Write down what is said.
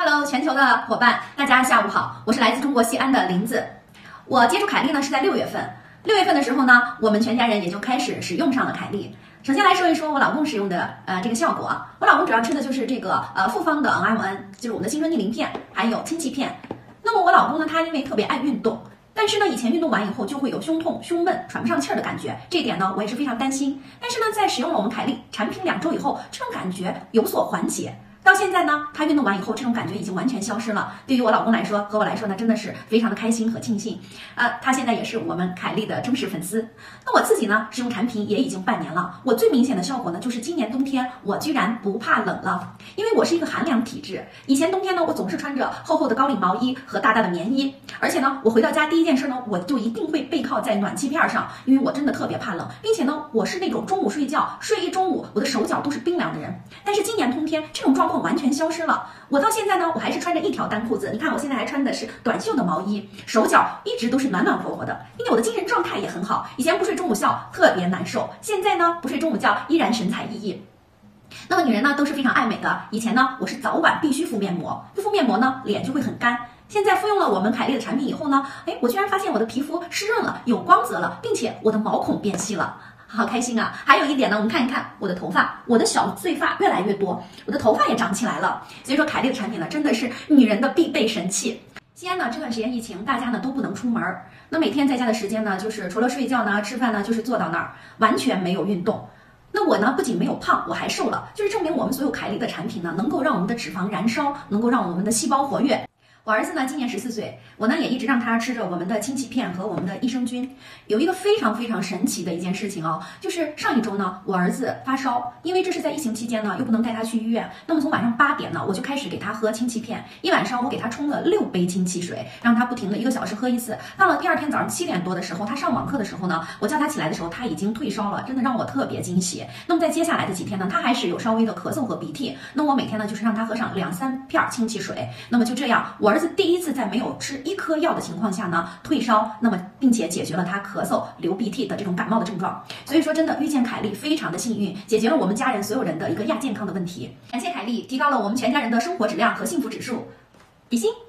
Hello， 全球的伙伴，大家下午好，我是来自中国西安的林子。我接触凯丽呢是在6月份，6月份的时候呢，我们全家人也就开始使用上了凯丽。首先来说一说我老公使用的这个效果。我老公主要吃的就是这个复方的 NMN， 就是我们的青春逆龄片，还有氢气片。那么我老公呢，他因为特别爱运动，但是呢，以前运动完以后就会有胸痛、胸闷、喘不上气儿的感觉，这一点呢，我也是非常担心。但是呢，在使用了我们凯丽产品2周以后，这种感觉有所缓解。到现在呢，他运动完以后，这种感觉已经完全消失了。对于我老公来说，和我来说呢，真的是非常的开心和庆幸。他现在也是我们凯丽的忠实粉丝。那我自己呢，使用产品也已经半年了。我最明显的效果呢，就是今年冬天我居然不怕冷了，因为我是一个寒凉体质。以前冬天呢，我总是穿着厚厚的高领毛衣和大大的棉衣，而且呢，我回到家第一件事呢，我就一定会背靠在暖气片上，因为我真的特别怕冷，并且呢，我是那种中午睡觉睡一中午，我的手脚都是冰凉的人。但是今年冬天这种状况完全消失了。我到现在呢，我还是穿着一条单裤子，你看我现在还穿的是短袖的毛衣，手脚一直都是暖暖和和的，因为我的精神状态也很好。以前不睡中午觉特别难受，现在呢不睡中午觉依然神采奕奕。那么女人呢都是非常爱美的，以前呢我是早晚必须敷面膜，不敷面膜呢脸就会很干。现在敷用了我们凯丽的产品以后呢，我居然发现我的皮肤湿润了，有光泽了，并且我的毛孔变细了。好开心啊！还有一点呢，我们看一看我的头发，我的小碎发越来越多，我的头发也长起来了。所以说凯丽的产品呢，真的是女人的必备神器。西安呢这段时间疫情，大家呢都不能出门，那每天在家的时间呢，就是除了睡觉呢、吃饭呢，就是坐到那儿，完全没有运动。那我呢不仅没有胖，我还瘦了，就是证明我们所有凯丽的产品呢，能够让我们的脂肪燃烧，能够让我们的细胞活跃。我儿子呢今年14岁，我呢也一直让他吃着我们的氢气片和我们的益生菌。有一个非常非常神奇的一件事情哦，就是上一周呢，我儿子发烧，因为这是在疫情期间呢，又不能带他去医院，那么从晚上8点呢，我就开始给他喝氢气片，一晚上我给他冲了6杯氢气水，让他不停的1个小时喝一次。到了第2天早上7点多的时候，他上网课的时候呢，我叫他起来的时候，他已经退烧了，真的让我特别惊喜。那么在接下来的几天呢，他还是有稍微的咳嗽和鼻涕，那我每天呢就是让他喝上2、3片氢气水。那么就这样，我儿子第一次在没有吃1颗药的情况下呢退烧，那么并且解决了他咳嗽、流鼻涕的这种感冒的症状。所以说真的遇见凯丽非常的幸运，解决了我们家人所有人的一个亚健康的问题。感谢凯丽提高了我们全家人的生活质量和幸福指数，比心。